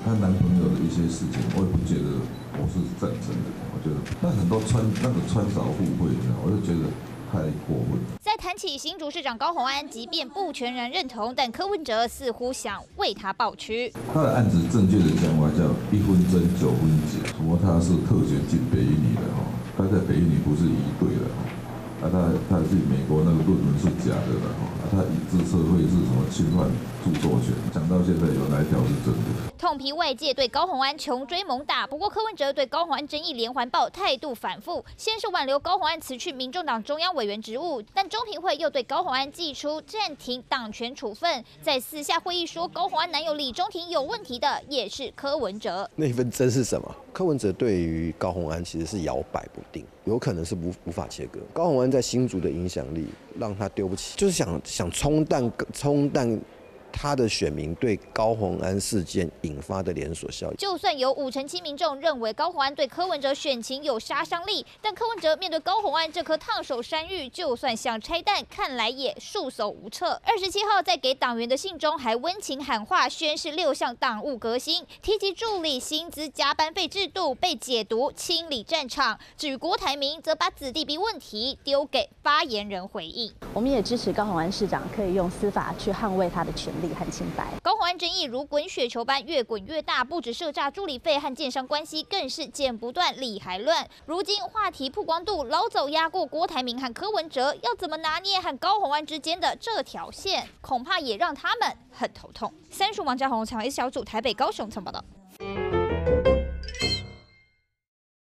她男朋友的一些事情，我也不觉得我是赞成的。我觉得那很多穿凿附会，我就觉得太过分。 在谈起新竹市长高虹安，即便不全然认同，但柯文哲似乎想为他抱屈。 他的案子正确的讲法叫1分真9分假，说他是特选进北一女的他在北一女不是一队的他是美国那个论文是假的他影子社会是什么侵犯著作权，讲到现在有哪一条是真的？ 痛批外界对高虹安穷追猛打，不过柯文哲对高虹安争议连环爆态度反复，先是挽留高虹安辞去民众党中央委员职务，但中评会又对高虹安祭出暂停党权处分，在私下会议说高虹安男友李中庭有问题的也是柯文哲。 那份真是什么？柯文哲对于高虹安其实是摇摆不定，有可能是无法切割。高虹安在新竹的影响力让他丢不起，就是想冲淡他的选民对高虹安事件引发的连锁效应。 就算有57%民众认为高虹安对柯文哲选情有杀伤力，但柯文哲面对高虹安这颗烫手山芋，就算想拆弹，看来也束手无策。27号在给党员的信中还温情喊话，宣示6项党务革新，提及助理薪资加班费制度被解读清理战场。至于郭台铭，则把子弟兵问题丢给发言人回应。 我们也支持高虹安市长可以用司法去捍卫他的权利和清白。 高虹安争议如滚雪球般越滚越大，不止涉诈助理费和建商关系，更是剪不断理还乱。如今话题曝光度老早压过郭台铭和柯文哲，要怎么拿捏和高虹安之间的这条线，恐怕也让他们很头痛。35王家宏，采访小组台北、高雄曾报道。